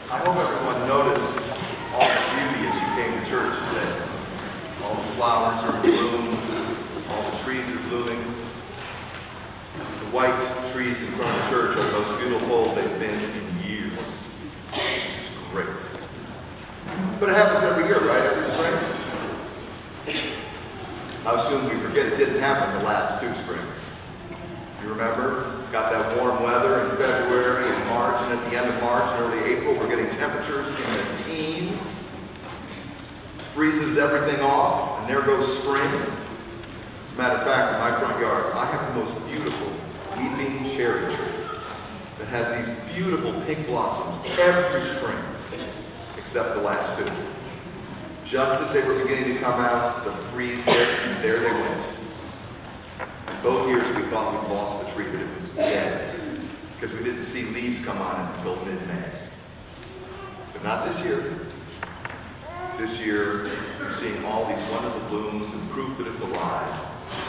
I hope everyone noticed all the beauty as you came to church today. All the flowers are in bloom, all the trees are blooming. The white trees in front of the church are the most beautiful they've been in years. It's just great. But it happens every year, right? Every spring? How soon we forget it didn't happen the last 2 springs. You remember? Got that warm weather in February and March, and at the end of March and early April, we're getting temperatures in the teens. Freezes everything off, and there goes spring. As a matter of fact, in my front yard, I have the most beautiful weeping cherry tree that has these beautiful pink blossoms every spring, except the last 2. Just as they were beginning to come out, the freeze hit, and there they went. Both years we thought we'd lost the tree, but it was dead because we didn't see leaves come on it until mid-May. But not this year. This year, we're seeing all these wonderful blooms and proof that it's alive.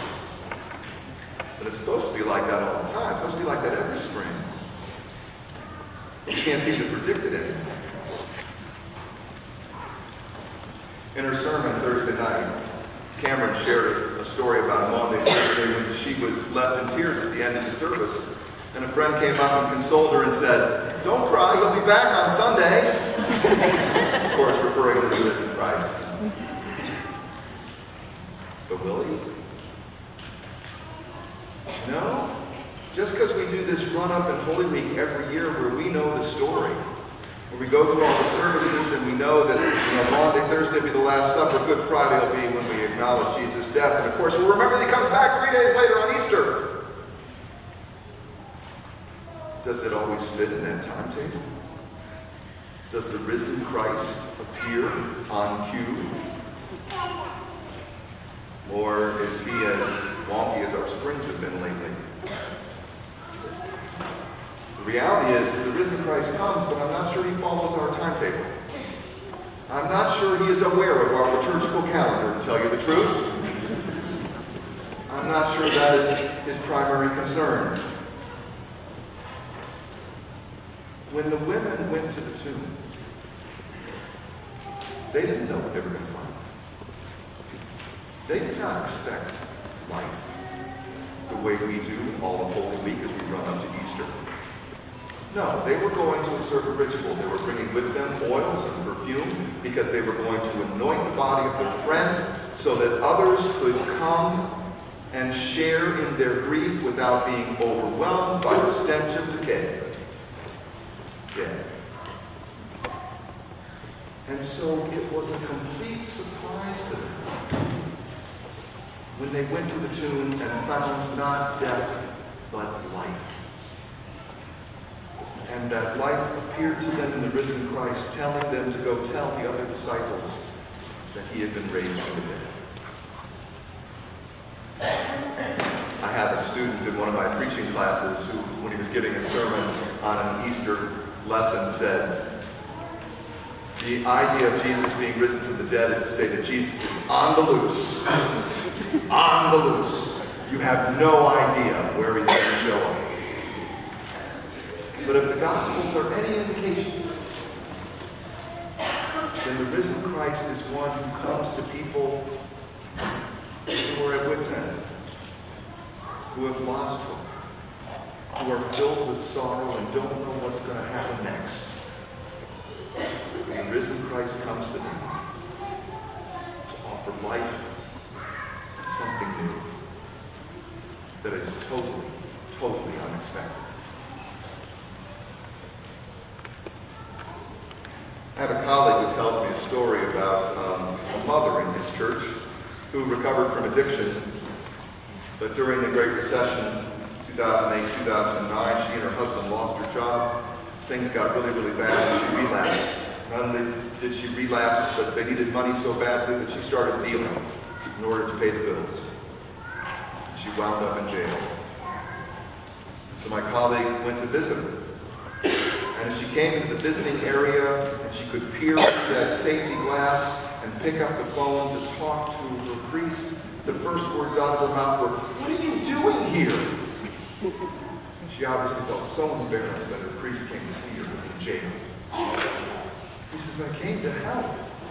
But it's supposed to be like that all the time. It's supposed to be like that every spring. You can't seem to predict it anymore. In her sermon Thursday night, Cameron shared a story about a Maundy Thursday when she was left in tears at the end of the service, and a friend came up and consoled her and said, "Don't cry, you'll be back on Sunday." Of course, referring to the risen Christ. But will he? No. Just because we do this run-up in Holy Week every year where we know the story, where we go through all the services and we know that Maundy Thursday will be the Last Supper, Good Friday will be when we acknowledge Jesus' death, and of course we'll remember that he comes back 3 days later on Easter. Does it always fit in that timetable? Does the risen Christ appear on cue? Or is he as wonky as our springs have been lately? The reality is the risen Christ comes, but I'm not sure he follows our timetable. I'm not sure he is aware of our liturgical calendar, to tell you the truth. I'm not sure that is his primary concern. When the women went to the tomb, they didn't know what they were going to find. They did not expect life the way we do all of Holy Week as we run up to Easter. No, they were going to observe a ritual. They were bringing with them oils and perfume because they were going to anoint the body of their friend so that others could come and share in their grief without being overwhelmed by the stench of decay. Dead. And so it was a complete surprise to them when they went to the tomb and found not death, but life. And that life appeared to them in the risen Christ, telling them to go tell the other disciples that he had been raised from the dead. I had a student in one of my preaching classes who, when he was giving a sermon on an Easter lesson, said, the idea of Jesus being risen from the dead is to say that Jesus is on the loose. On the loose. You have no idea where he's going to show up. But if the Gospels are any indication, then the risen Christ is one who comes to people who are at wit's end, who have lost hope, who are filled with sorrow and don't know what's going to happen next. And the risen Christ comes to them to offer life and something new that is totally, totally unexpected. I have a colleague who tells me a story about a mother in his church who recovered from addiction, but during the Great Recession, 2008, 2009, she and her husband lost her job. Things got really, really bad and she relapsed. Not only did she relapse, but they needed money so badly that she started dealing in order to pay the bills. She wound up in jail. So my colleague went to visit her. And as she came into the visiting area and she could peer through that safety glass and pick up the phone to talk to her priest, the first words out of her mouth were, "What are you doing here?" She obviously felt so embarrassed that her priest came to see her in jail. He says, I came to help.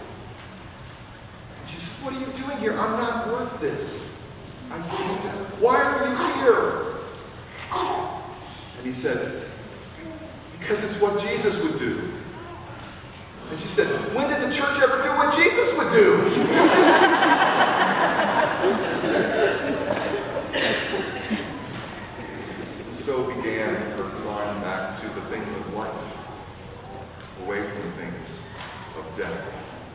And she says, what are you doing here? I'm not worth this. I came to help. Why are you here? And he said, because it's what Jesus would do. And she said, when did the church ever do what Jesus would do? And so began her climb back to the things of life, away from the things of death.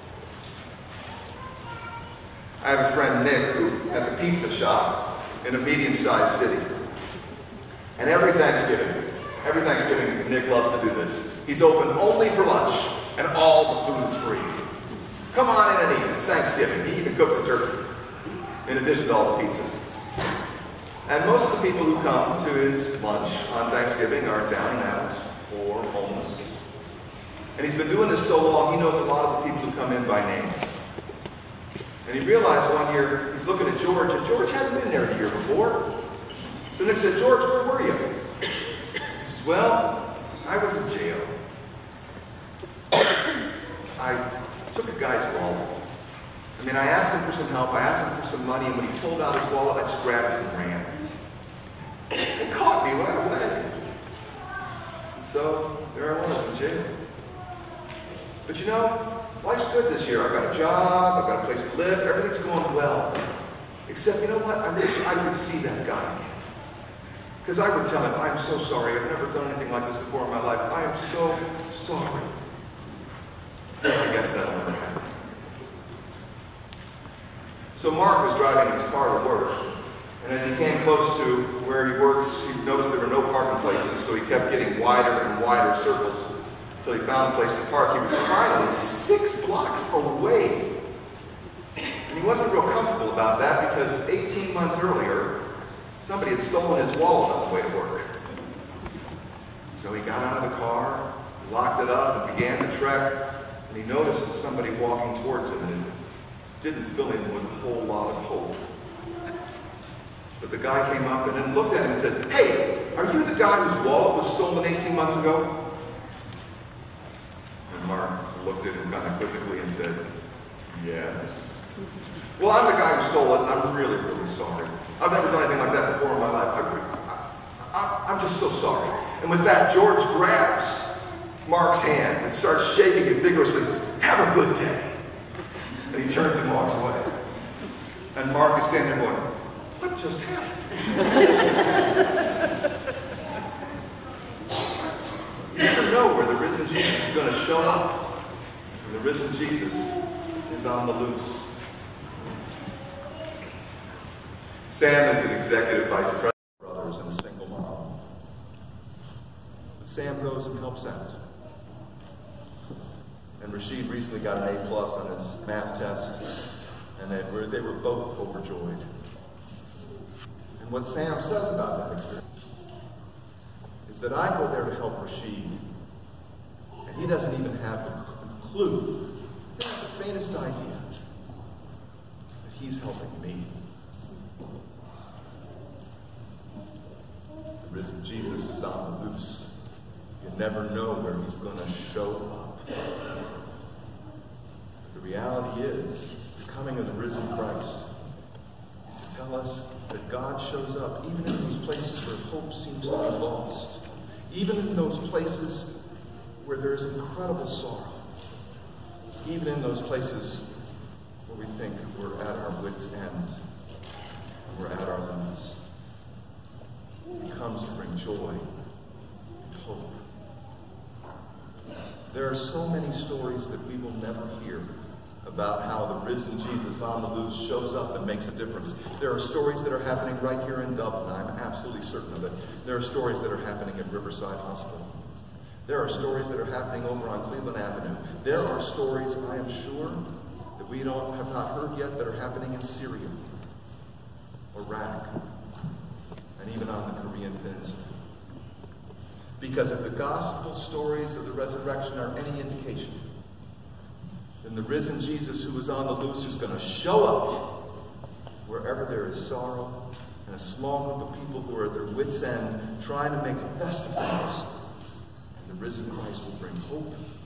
I have a friend, Nick, who has a pizza shop in a medium-sized city. And every Thanksgiving, Nick loves to do this. He's open only for lunch, and all the food is free. Come on in and eat. It's Thanksgiving. He even cooks a turkey, in addition to all the pizzas. And most of the people who come to his lunch on Thanksgiving are down and out or homeless. And he's been doing this so long, he knows a lot of the people who come in by name. And he realized one year, he's looking at George, and George hadn't been there the year before. So Nick said, George, where were you? He says, well, I was in jail. I took a guy's wallet. I mean, I asked him for some help, I asked him for some money, and when he pulled out his wallet, I just grabbed it and ran. They caught me right away. And so, there I was in jail. But you know, life's good this year. I've got a job, I've got a place to live, everything's going well. Except, you know what? I wish I could see that guy again. Because I would tell him, I'm so sorry, I've never done anything like this before in my life. I am so sorry. And I guess that'll never happen. So Mark was driving his car to work, and as he came close to where he works, he noticed there were no parking places, so he kept getting wider and wider circles until he found a place to park. He was finally 6 blocks away. And he wasn't real comfortable about that because 18 months earlier, somebody had stolen his wallet on the way to work. So he got out of the car, locked it up, and began the trek, and he noticed somebody walking towards him, and it didn't fill him with a whole lot of hope. But the guy came up and then looked at him and said, hey, are you the guy whose wallet was stolen 18 months ago? And Mark looked at him kind of quizzically and said, yes. Well, I'm the guy who stole it, and I'm really, really sorry. I've never done anything like that before in my life. I'm just so sorry. And with that, George grabs Mark's hand and starts shaking it vigorously and says, have a good day. And he turns and walks away. And Mark is standing there going, what just happened? You never know where the risen Jesus is going to show up. And the risen Jesus is on the loose. Sam is an executive vice president of Brothers and a single mom. But Sam goes and helps out. And Rashid recently got an A+ on his math test, and they were both overjoyed. And what Sam says about that experience is that I go there to help Rashid, and he doesn't even have the clue, he doesn't have the faintest idea that he's helping me. The risen Jesus is on the loose. You never know where he's going to show up. The reality is the coming of the risen Christ is to tell us that God shows up even in those places where hope seems to be lost, even in those places where there is incredible sorrow, even in those places where we think we're at our wits' end and we're at our limits. He comes to bring joy and hope. There are so many stories that we will never hear about how the risen Jesus on the loose shows up and makes a difference. There are stories that are happening right here in Dublin. I'm absolutely certain of it. There are stories that are happening at Riverside Hospital. There are stories that are happening over on Cleveland Avenue. There are stories, I am sure, that we have not heard yet that are happening in Syria, Iraq, and even on the Korean Peninsula. Because if the gospel stories of the resurrection are any indication, then the risen Jesus who is on the loose is going to show up wherever there is sorrow and a small group of people who are at their wits' end trying to make the best of things. And the risen Christ will bring hope